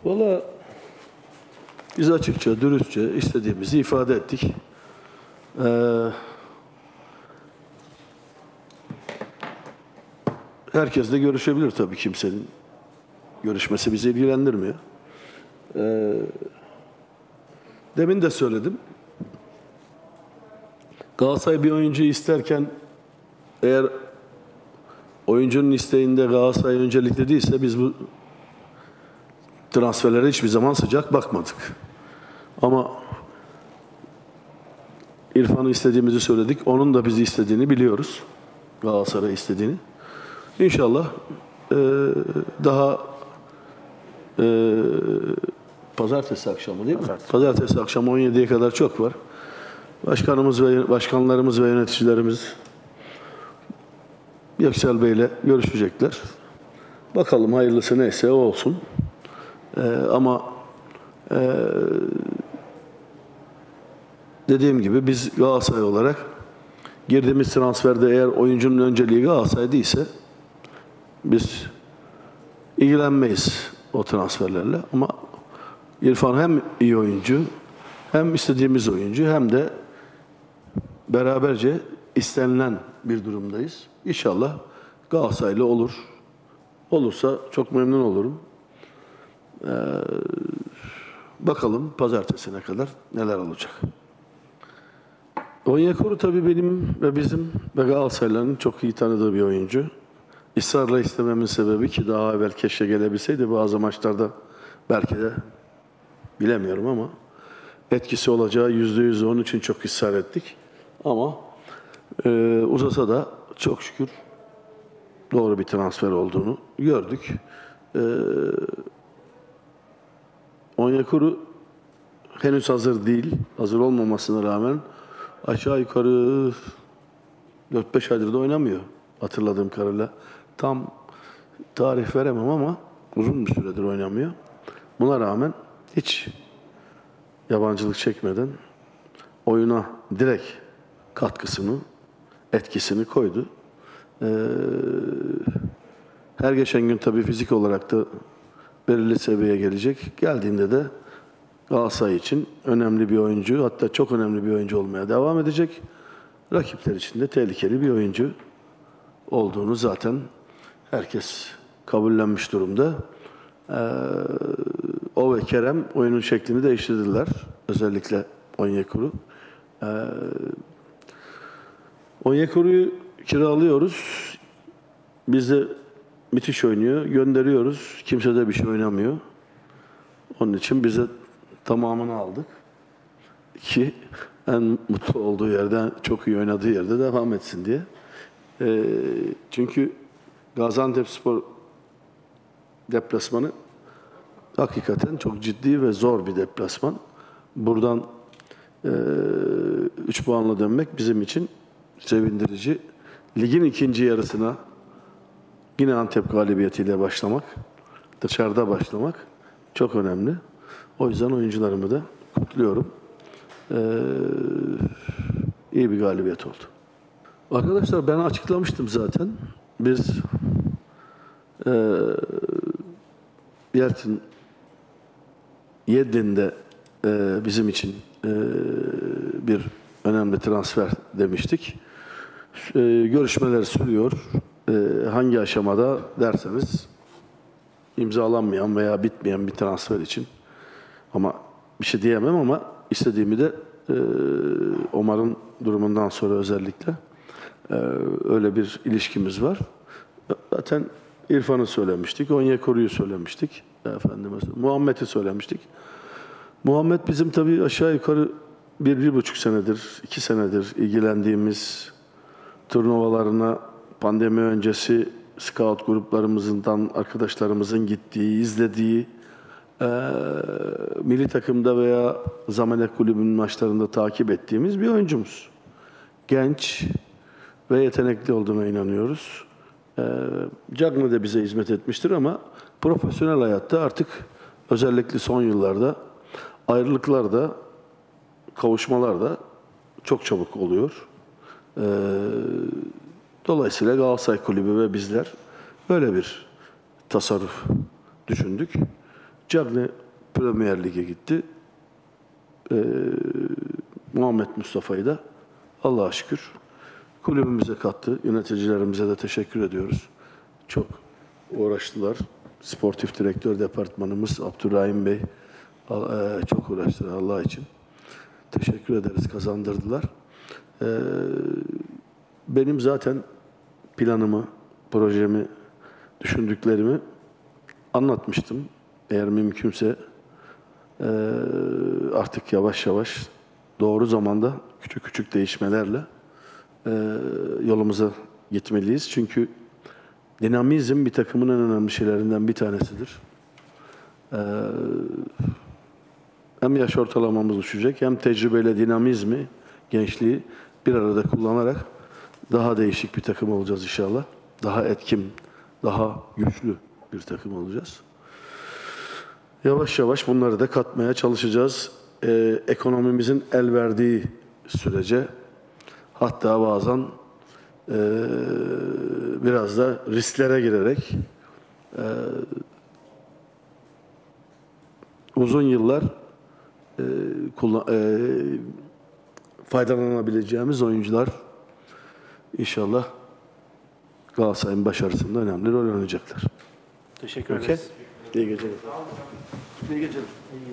Valla biz açıkça, dürüstçe istediğimizi ifade ettik. Herkesle görüşebilir tabii, kimsenin görüşmesi bizi ilgilendirmiyor. Demin de söyledim. Galatasaray bir oyuncuyu isterken eğer oyuncunun isteğinde Galatasaray öncelikli değilse biz bu transferlere hiçbir zaman sıcak bakmadık. Ama İrfan'ı istediğimizi söyledik. Onun da bizi istediğini biliyoruz. Galatasaray istediğini. İnşallah daha pazartesi akşamı değil mi? Pazartesi akşamı 17'ye kadar çok var. Başkanlarımız ve yöneticilerimiz Göksel Bey'le görüşecekler. Bakalım hayırlısı neyse o olsun. Ama dediğim gibi biz Galatasaray olarak girdiğimiz transferde eğer oyuncunun önceliği Galatasaray değilse biz ilgilenmeyiz o transferlerle. Ama İrfan hem iyi oyuncu, hem istediğimiz oyuncu, hem de beraberce istenilen bir durumdayız. İnşallah Galatasaraylı olur. Olursa çok memnun olurum. Bakalım pazartesine kadar neler olacak. Onyekuru tabii benim ve bizim ve Galatasaraylıların çok iyi tanıdığı bir oyuncu. İsrarla istememin sebebi, ki daha evvel keşke gelebilseydi, bazı maçlarda belki de bilemiyorum ama etkisi olacağı %100, onun için çok ısrar ettik. Ama uzasa da çok şükür doğru bir transfer olduğunu gördük. Onyekuru henüz hazır değil. Hazır olmamasına rağmen aşağı yukarı 4-5 aydır da oynamıyor hatırladığım kadarıyla. Tam tarih veremem ama uzun bir süredir oynamıyor. Buna rağmen hiç yabancılık çekmeden oyuna direkt katkısını, etkisini koydu. Her geçen gün tabii fizik olarak da belirli seviyeye gelecek. Geldiğinde de Galatasaray için önemli bir oyuncu, hatta çok önemli bir oyuncu olmaya devam edecek. Rakipler için de tehlikeli bir oyuncu olduğunu zaten herkes kabullenmiş durumda. O ve Kerem oyunun şeklini değiştirdiler. Özellikle Onyekuru. Onyekuru'yu kiralıyoruz. Biz de müthiş oynuyor. Gönderiyoruz. Kimse de bir şey oynamıyor. Onun için bize tamamını aldık. Ki en mutlu olduğu yerden, çok iyi oynadığı yerde devam etsin diye. Çünkü Gaziantepspor deplasmanı hakikaten çok ciddi ve zor bir deplasman. Buradan 3 puanla dönmek bizim için sevindirici. Ligin ikinci yarısına yine Antep galibiyetiyle başlamak, dışarıda başlamak çok önemli. O yüzden oyuncularımı da kutluyorum. İyi bir galibiyet oldu. Arkadaşlar, ben açıklamıştım zaten. Biz Yeltsin Yedlin'de bizim için bir önemli transfer demiştik. Görüşmeler sürüyor. Hangi aşamada derseniz, imzalanmayan veya bitmeyen bir transfer için. Ama bir şey diyemem, ama istediğimi de Omar'ın durumundan sonra özellikle öyle bir ilişkimiz var. Zaten İrfan'ı söylemiştik, Onyekuru'yu söylemiştik, Muhammed'i söylemiştik. Muhammed bizim tabii aşağı yukarı 1-1,5 senedir, 2 senedir ilgilendiğimiz, turnuvalarına pandemi öncesi scout gruplarımızdan arkadaşlarımızın gittiği, izlediği, milli takımda veya Zamalek Kulübü'nün maçlarında takip ettiğimiz bir oyuncumuz. Genç ve yetenekli olduğuna inanıyoruz. Cagney'de bize hizmet etmiştir ama profesyonel hayatta artık özellikle son yıllarda ayrılıklarda, kavuşmalarda çok çabuk oluyor. Dolayısıyla Galatasaray Kulübü ve bizler böyle bir tasarruf düşündük. Cagney Premier Lig'e gitti. Muhammed Mustafa'yı da Allah'a şükür kulübümüze kattı. Yöneticilerimize de teşekkür ediyoruz. Çok uğraştılar. Sportif direktör departmanımız Abdurrahim Bey çok uğraştılar Allah için. Teşekkür ederiz, kazandırdılar. Benim zaten planımı, projemi, düşündüklerimi anlatmıştım. Eğer mümkünse artık yavaş yavaş doğru zamanda küçük küçük değişmelerle yolumuza gitmeliyiz. Çünkü dinamizm bir takımın en önemli şeylerinden bir tanesidir. Hem yaş ortalamamız düşecek hem tecrübeyle dinamizmi, gençliği bir arada kullanarak daha değişik bir takım olacağız inşallah. Daha etkin, daha güçlü bir takım olacağız. Yavaş yavaş bunları da katmaya çalışacağız. Ekonomimizin el verdiği sürece, hatta bazen biraz da risklere girerek uzun yıllar faydalanabileceğimiz oyuncular inşallah Galatasaray'ın başarısında önemli rol oynayacaklar. Teşekkür ederiz. İyi geceler. İyi geceler.